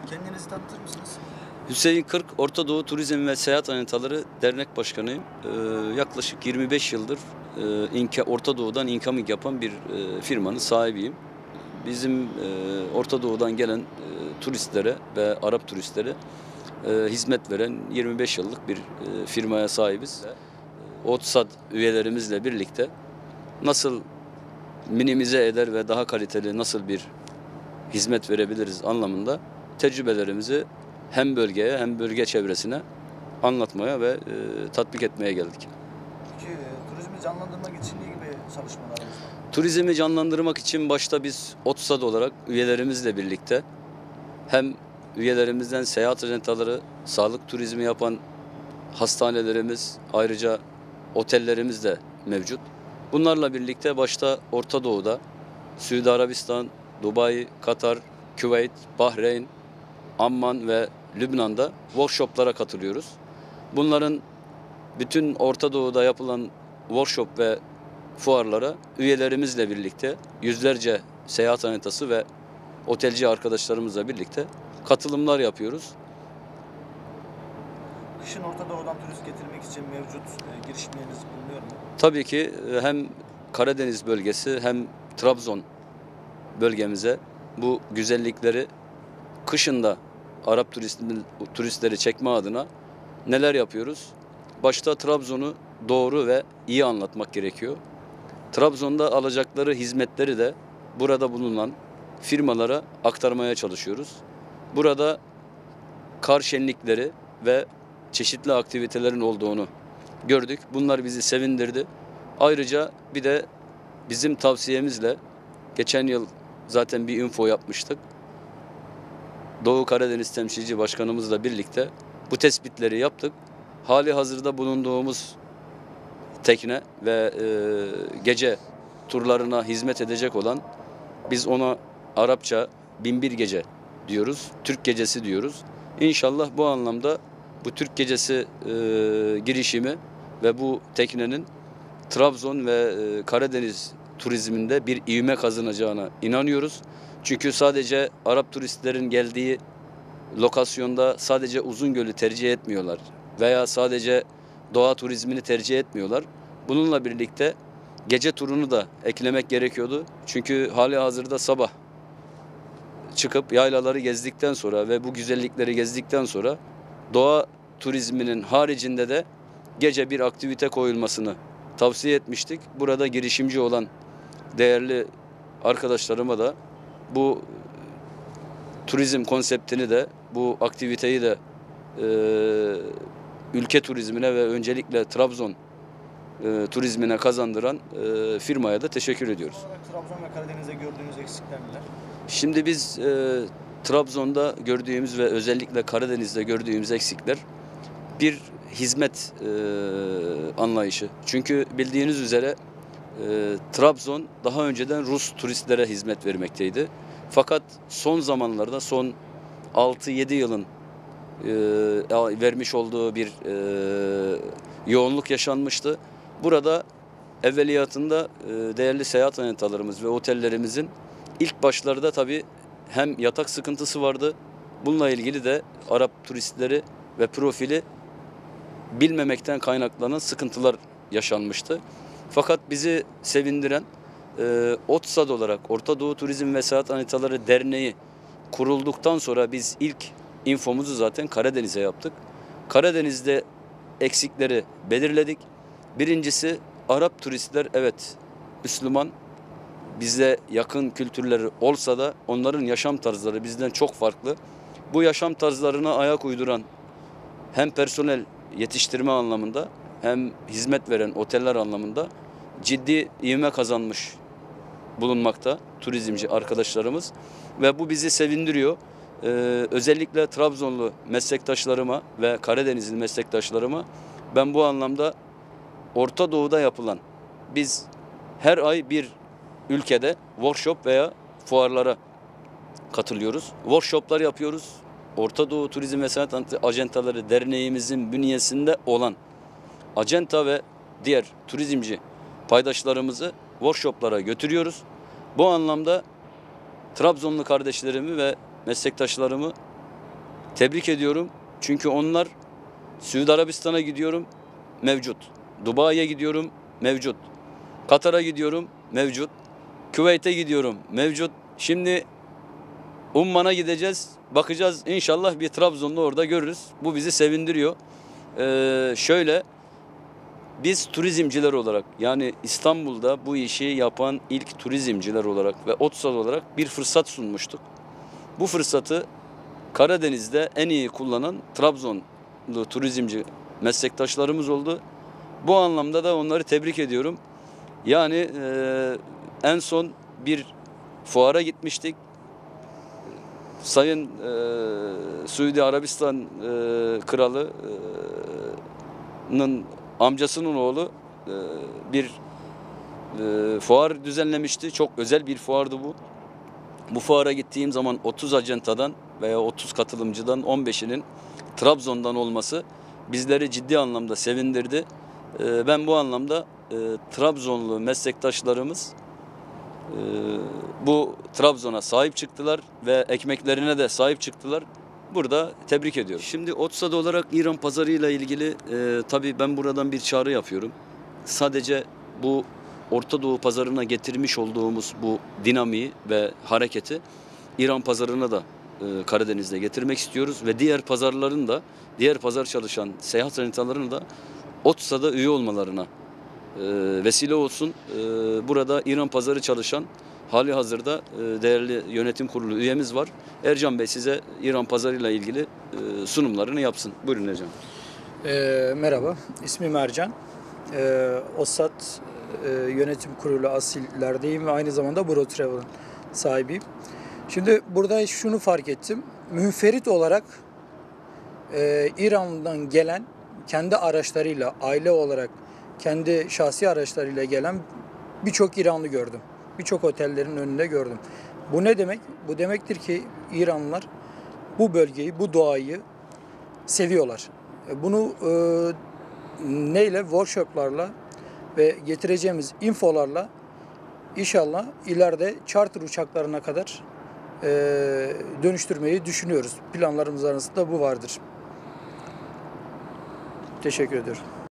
Kendinizi tanıtır mısınız? Hüseyin Kırk, Orta Doğu Turizm ve Seyahat Anahtarları Dernek Başkanıyım. Yaklaşık 25 yıldır Orta Doğu'dan incoming yapan bir firmanın sahibiyim. Bizim Orta Doğu'dan gelen turistlere ve Arap turistlere hizmet veren 25 yıllık bir firmaya sahibiz. OTSAD üyelerimizle birlikte nasıl minimize eder ve daha kaliteli nasıl bir hizmet verebiliriz anlamında tecrübelerimizi hem bölgeye hem bölge çevresine anlatmaya ve tatbik etmeye geldik. Peki turizmi canlandırmak için ne gibi çalışmalarınız var? Turizmi canlandırmak için başta biz OTSAD olarak üyelerimizle birlikte hem üyelerimizden seyahat ajantaları, sağlık turizmi yapan hastanelerimiz, ayrıca otellerimiz de mevcut. Bunlarla birlikte başta Orta Doğu'da, Suudi Arabistan, Dubai, Katar, Küveyt, Bahreyn, Amman ve Lübnan'da workshoplara katılıyoruz. Bunların bütün Orta Doğu'da yapılan workshop ve fuarlara üyelerimizle birlikte yüzlerce seyahat anahtarı ve otelci arkadaşlarımızla birlikte katılımlar yapıyoruz. Kışın Orta Doğu'dan turist getirmek için mevcut girişimleriniz bulunuyor mu? Tabii ki hem Karadeniz bölgesi hem Trabzon bölgemize bu güzellikleri kışında Arap turistleri çekme adına neler yapıyoruz? Başta Trabzon'u doğru ve iyi anlatmak gerekiyor. Trabzon'da alacakları hizmetleri de burada bulunan firmalara aktarmaya çalışıyoruz. Burada kar şenlikleri ve çeşitli aktivitelerin olduğunu gördük. Bunlar bizi sevindirdi. Ayrıca bir de bizim tavsiyemizle geçen yıl zaten bir info yapmıştık. Doğu Karadeniz Temsilci Başkanımızla birlikte bu tespitleri yaptık. Hali hazırda bulunduğumuz tekne ve gece turlarına hizmet edecek olan, biz ona Arapça 1001 gece diyoruz, Türk gecesi diyoruz. İnşallah bu anlamda bu Türk gecesi girişimi ve bu teknenin Trabzon ve Karadeniz turizminde bir ivme kazanacağına inanıyoruz. Çünkü sadece Arap turistlerin geldiği lokasyonda sadece Uzungöl'ü tercih etmiyorlar veya sadece doğa turizmini tercih etmiyorlar. Bununla birlikte gece turunu da eklemek gerekiyordu. Çünkü hali hazırda sabah çıkıp yaylaları gezdikten sonra ve bu güzellikleri gezdikten sonra doğa turizminin haricinde de gece bir aktivite koyulmasını tavsiye etmiştik. Burada girişimci olan değerli arkadaşlarıma da bu turizm konseptini de, bu aktiviteyi de ülke turizmine ve öncelikle Trabzon turizmine kazandıran firmaya da teşekkür ediyoruz. Trabzon ve Karadeniz'de gördüğünüz eksikler neler? Şimdi biz Trabzon'da gördüğümüz ve özellikle Karadeniz'de gördüğümüz eksikler bir hizmet anlayışı. Çünkü bildiğiniz üzere Trabzon daha önceden Rus turistlere hizmet vermekteydi. Fakat son zamanlarda, son 6-7 yılın vermiş olduğu bir yoğunluk yaşanmıştı. Burada evveliyatında değerli seyahat anahtarlarımız ve otellerimizin ilk başlarda tabii hem yatak sıkıntısı vardı. Bununla ilgili de Arap turistleri ve profili bilmemekten kaynaklanan sıkıntılar yaşanmıştı. Fakat bizi sevindiren OTSAD olarak Orta Doğu Turizm ve Seyahat Anahtarları Derneği kurulduktan sonra biz ilk infomuzu zaten Karadeniz'e yaptık. Karadeniz'de eksikleri belirledik. Birincisi, Arap turistler evet Müslüman, bize yakın kültürleri olsa da onların yaşam tarzları bizden çok farklı. Bu yaşam tarzlarına ayak uyduran hem personel yetiştirme anlamında hem hizmet veren oteller anlamında ciddi ivme kazanmış bulunmakta turizmci arkadaşlarımız ve bu bizi sevindiriyor. Özellikle Trabzonlu meslektaşlarıma ve Karadenizli meslektaşlarıma ben bu anlamda Orta Doğu'da yapılan, biz her ay bir ülkede workshop veya fuarlara katılıyoruz. Workshoplar yapıyoruz. Orta Doğu Turizm ve Seyahat Ajantaları Derneğimizin bünyesinde olan acenta ve diğer turizmci paydaşlarımızı workshoplara götürüyoruz. Bu anlamda Trabzonlu kardeşlerimi ve meslektaşlarımı Tebrik ediyorum. Çünkü onlar Suudi Arabistan'a gidiyorum, mevcut. Dubai'ye gidiyorum, mevcut. Katar'a gidiyorum, mevcut. Küveyt'e gidiyorum, mevcut. Şimdi Umman'a gideceğiz. Bakacağız, inşallah bir Trabzonlu orada görürüz. Bu bizi sevindiriyor. Şöyle, biz turizmciler olarak, yani İstanbul'da bu işi yapan ilk turizmciler olarak ve Otsal olarak bir fırsat sunmuştuk. Bu fırsatı Karadeniz'de en iyi kullanan Trabzonlu turizmci meslektaşlarımız oldu. Bu anlamda da onları tebrik ediyorum. Yani en son bir fuara gitmiştik. Sayın Suudi Arabistan Kralı'nın amcasının oğlu bir fuar düzenlemişti. Çok özel bir fuardı bu. Bu fuara gittiğim zaman 30 acentadan veya 30 katılımcıdan 15'inin Trabzon'dan olması bizleri ciddi anlamda sevindirdi. Ben bu anlamda Trabzonlu meslektaşlarımız bu Trabzon'a sahip çıktılar ve ekmeklerine de sahip çıktılar. Burada tebrik ediyorum. Şimdi Otsad olarak İran pazarıyla ilgili tabii ben buradan bir çağrı yapıyorum. Sadece bu Orta Doğu pazarına getirmiş olduğumuz bu dinamiği ve hareketi İran pazarına da Karadeniz'de getirmek istiyoruz ve diğer pazarların da, diğer pazar çalışan seyahat haritalarının da Otsad'a üye olmalarına vesile olsun. Burada İran pazarı çalışan hali hazırda değerli yönetim kurulu üyemiz var. Ercan Bey size İran pazarıyla ilgili sunumlarını yapsın. Buyurun Ercan. Merhaba, ismim Ercan. OSSAT yönetim kurulu asillerdeyim ve aynı zamanda Bro Travel'ın sahibiyim. Şimdi burada şunu fark ettim. Münferit olarak İran'dan gelen kendi araçlarıyla, aile olarak kendi şahsi araçlarıyla gelen birçok İranlı gördüm. Birçok otellerin önünde gördüm. Bu ne demek? Bu demektir ki İranlılar bu bölgeyi, bu doğayı seviyorlar. Bunu neyle? Workshoplarla ve getireceğimiz infolarla inşallah ileride charter uçaklarına kadar dönüştürmeyi düşünüyoruz. Planlarımız arasında bu vardır. Teşekkür ederim.